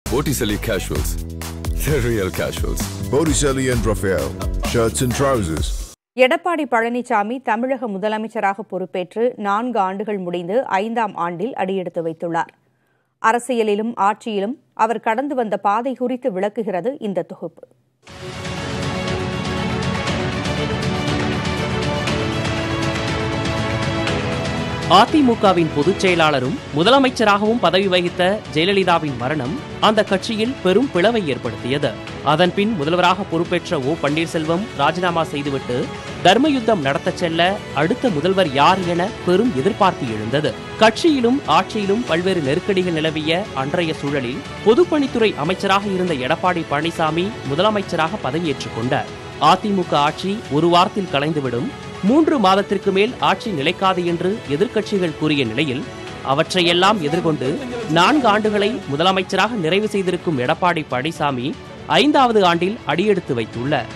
Botticelli Casuals, the real casuals. Botticelli and Raphael, shirts and trousers. Edappadi Palaniswami தமிழக முதலமைச்சராக பொறுப்பேற்று 4 ஆண்டுகள் முடிந்து 5ஆம் ஆண்டில் அடியெடுத்து வைத்துள்ளார். அரசியலிலும் ஆட்சியிலும் அவர் கடந்து வந்த பாதை குறித்து விளக்குகிறது இந்த தொகுப்பு. அதிமுகவின் பொதுச் செயலாளரும் முதலமைச்சராகவும் பதவி வகித்த ஜெயலலிதாவின் மரணம் அந்த கட்சியில் பெரும் பிளவை ஏற்படுத்தியது. அதன்பின் முதல்வராக பொறுப்பேற்ற ஓ பன்னீர்செல்வம் ராஜினாமா செய்துவிட்டு தர்மயுத்தம் நடத்தச் செல்ல அடுத்த முதல்வர் யார் என பெரும் எதிர்பார்ப்பு எழுந்தது. கட்சியிலும் ஆட்சியிலும் பல்வேறு நெருக்கடிகள் நிலவிய அன்றைய சூழலில் பொதுப்பணித்துறை அமைச்சராக இருந்த எடப்பாடி பழனிசாமி முதலமைச்சராக பதவியேற்றுக் கொண்டார். அதிமுக ஆட்சி ஒரு வாரத்தில் கலைந்துவிடும், 3 மாதத்திற்கு மேல் ஆட்சி நிலைக்காது என்று எதிர்க்கட்சிகள் கூறிய நிலையில் அவற்றையெல்லாம் எதிர்கொண்டு 4 ஆண்டுகளை முதலமைச்சராக நிறைவு செய்திருக்கும் எடப்பாடி பழனிசாமி 5வது ஆண்டில் அடியெடுத்து வைத்துள்ளார்.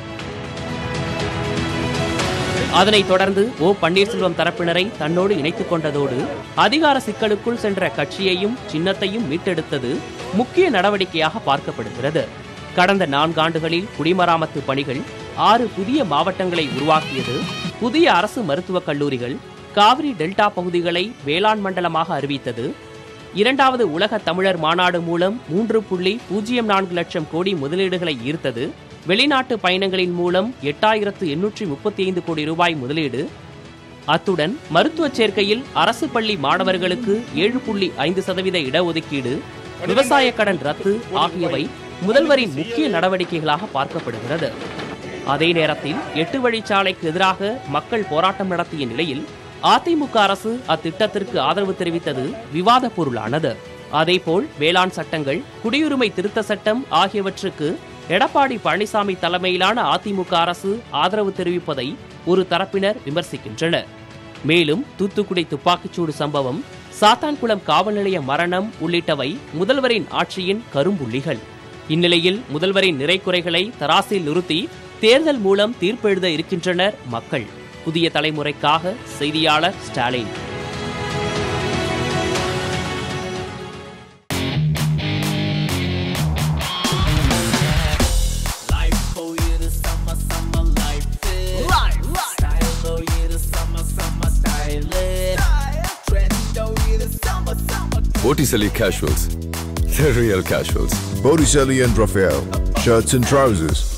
அதனைத் தொடர்ந்து ஓ பன்னீர்செல்வம் தரப்பினரை தன்னோடு இணைத்துக் கொண்டதோடு அதிகார சிக்கலுக்குள் சென்ற கட்சியையும் சின்னத்தையும் மீட்டெடுத்தது முக்கிய நடவடிக்கையாக பார்க்கப்படுகிறது. கடந்த 4 ஆண்டுகளில் குடிமராமத்து பணிகள், 6 புதிய மாவட்டங்களை உருவாக்கியது, புதிய அரசு மருத்துவக் கல்லூரிகள், காவிரி டெல்டா பகுதிகளை வேளாண் மண்டலமாக அறிவித்தது, 2வது உலக தமிழர் மாநாடு மூலம் 3.04 லட்சம் கோடி முதலீடுகளை ஈர்த்தது, வெளிநாட்டு பயணங்களின் மூலம் 8835 கோடி ரூபாய் முதலீடு, அத்துடன் மருத்துவ சேர்க்கையில் அரசு பள்ளி மாணவர்களுக்கு 7.5% இடஒதுக்கீடு, விவசாய கடன் ரத்து ஆகியவை முதல்வரின் முக்கிய நடவடிக்கைகளாக பார்க்கப்படுகிறது. அதே நேரத்தில் 8 வழிச்சாலைக்கு எதிராக மக்கள் போராட்டம் நடத்திய நிலையில் அதிமுக அரசு அத்திட்டத்திற்கு ஆதரவு தெரிவித்தது விவாத பொருளானது. அதேபோல் வேளாண் சட்டங்கள், குடியுரிமை திருத்த சட்டம் ஆகியவற்றுக்கு எடப்பாடி பழனிசாமி தலைமையிலான அதிமுக அரசு ஆதரவு தெரிவிப்பதை ஒரு தரப்பினர் விமர்சிக்கின்றனர். மேலும் தூத்துக்குடி துப்பாக்கிச்சூடு சம்பவம், சாத்தான்குளம் காவல் நிலைய மரணம் உள்ளிட்டவை முதல்வரின் ஆட்சியின் கரும்புள்ளிகள். இந்நிலையில் முதல்வரின் நிறைக்குறைகளை தராசில் நிறுத்தி தேர்தல் மூலம் தீர்ப்பெழுத இருக்கின்றனர் மக்கள். புதிய தலைமுறைக்காக செய்தியாளர் Stalin. Botticelli Casuals, the real casuals. Botticelli and Raphael, shirts and trousers.